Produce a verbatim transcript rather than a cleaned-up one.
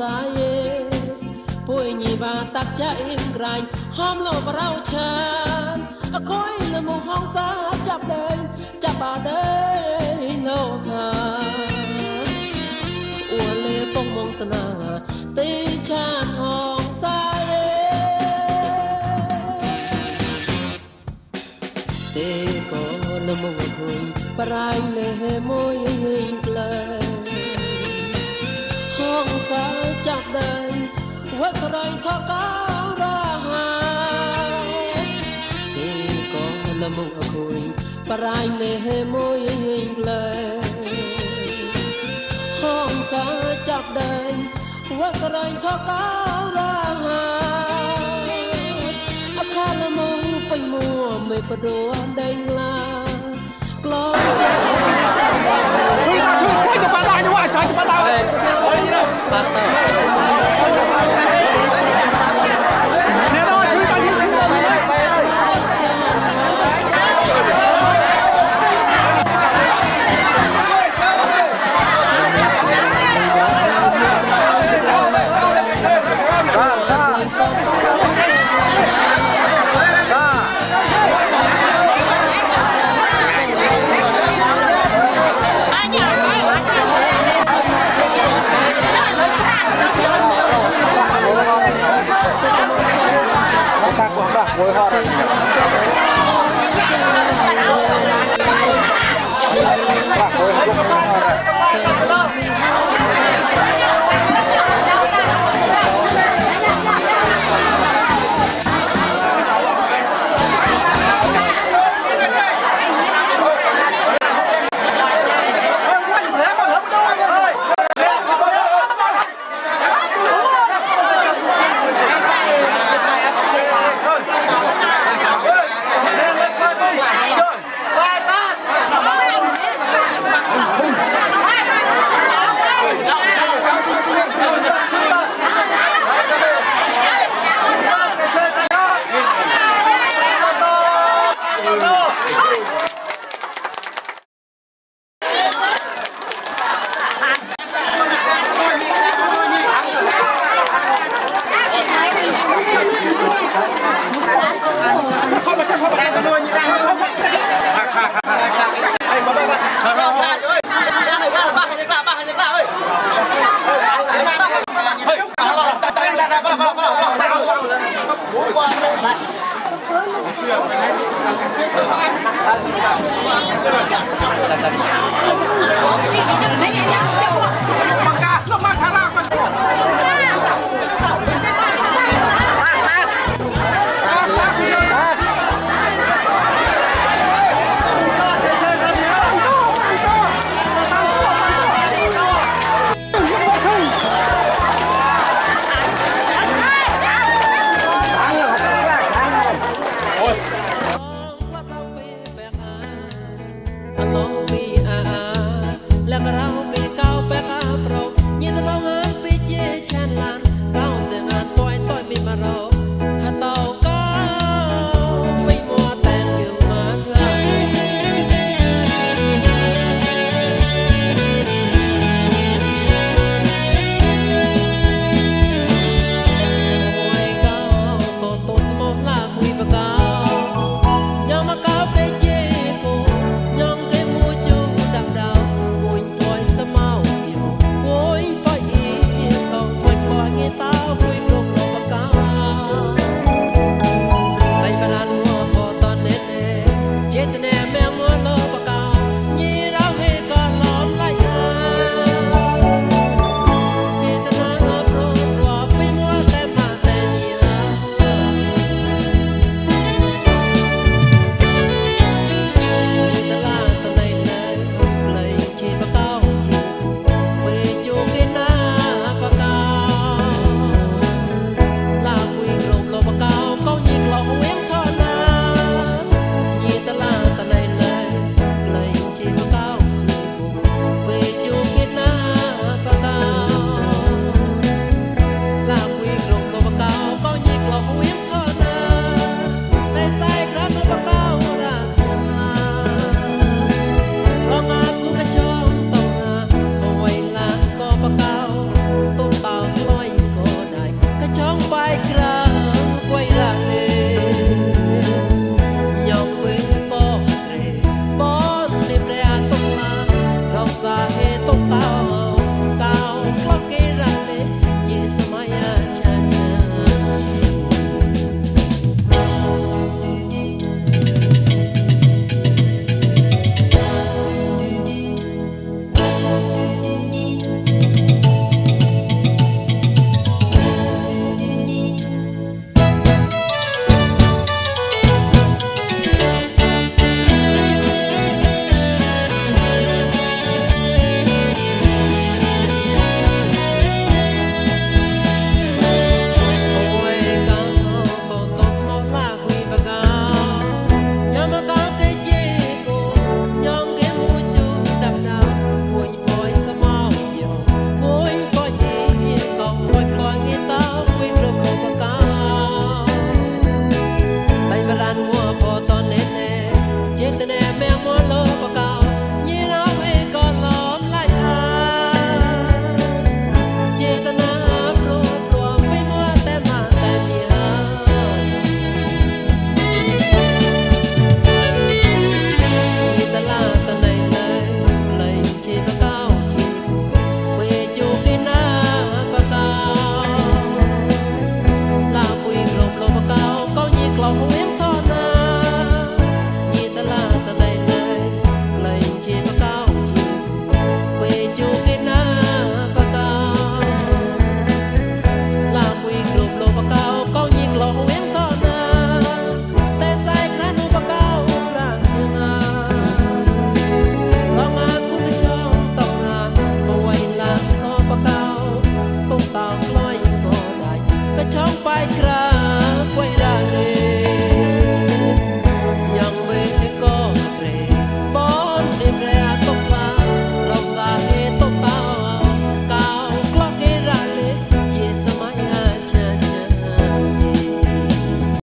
sai Pui nhì và tắc cha im rành Hôm lộ và rau chan Khối là một hong xa chạp đời Chạp bà đời ngô thà Ua lê bông mong sân à Tê chan hong sai Tê có là một hồi Bà rành lê môi hình lời Hong xa chạp đời What should I talk about? Thì có là một hồi Bà rành lê môi hình lời Hong xa chạp đời What should I talk about? A khá là mong bình mùa Mê bà đồ đánh là Glói chá Thôi thôi thôi cho bà lại nữa Thôi cho bà lại